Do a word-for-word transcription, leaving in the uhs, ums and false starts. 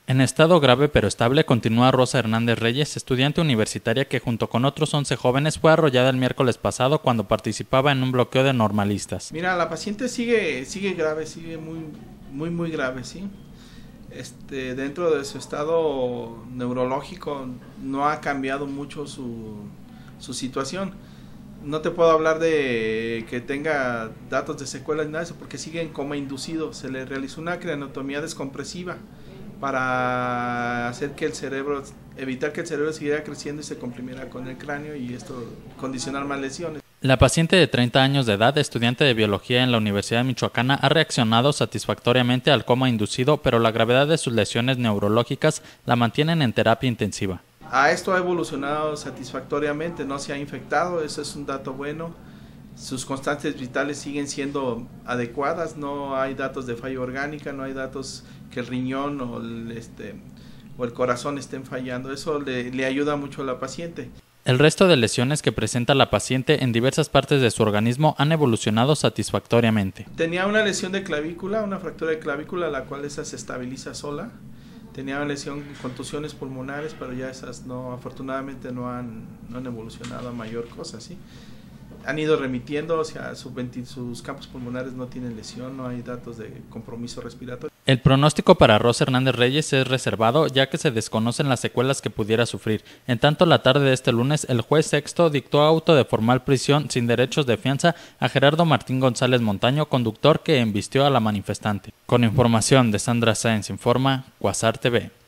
En estado grave pero estable continúa Rosa Hernández Reyes, estudiante universitaria que junto con otros once jóvenes fue arrollada el miércoles pasado cuando participaba en un bloqueo de normalistas. Mira, la paciente sigue sigue grave, sigue muy muy muy grave, ¿sí? Este, dentro de su estado neurológico no ha cambiado mucho su, su situación. No te puedo hablar de que tenga datos de secuelas ni nada de eso, porque sigue en coma inducido. Se le realizó una craneotomía descompresiva para hacer que el cerebro, evitar que el cerebro siguiera creciendo y se comprimiera con el cráneo y esto condicionar más lesiones. La paciente de treinta años de edad, estudiante de biología en la Universidad Michoacana, ha reaccionado satisfactoriamente al coma inducido, pero la gravedad de sus lesiones neurológicas la mantienen en terapia intensiva. A esto ha evolucionado satisfactoriamente, no se ha infectado, eso es un dato bueno. Sus constantes vitales siguen siendo adecuadas, no hay datos de falla orgánica, no hay datos que el riñón o el, este, o el corazón estén fallando. Eso le, le ayuda mucho a la paciente. El resto de lesiones que presenta la paciente en diversas partes de su organismo han evolucionado satisfactoriamente. Tenía una lesión de clavícula, una fractura de clavícula, la cual esa se estabiliza sola. Tenía una lesión, contusiones pulmonares, pero ya esas no, afortunadamente no han, no han evolucionado a mayor cosa, ¿sí? Han ido remitiendo, o sea, su, sus campos pulmonares no tienen lesión, no hay datos de compromiso respiratorio. El pronóstico para Rosa Hernández Reyes es reservado, ya que se desconocen las secuelas que pudiera sufrir. En tanto, la tarde de este lunes, el juez sexto dictó auto de formal prisión sin derechos de fianza a Gerardo Martín González Montaño, conductor que embistió a la manifestante. Con información de Sandra Sáenz Informa, Quasar T V.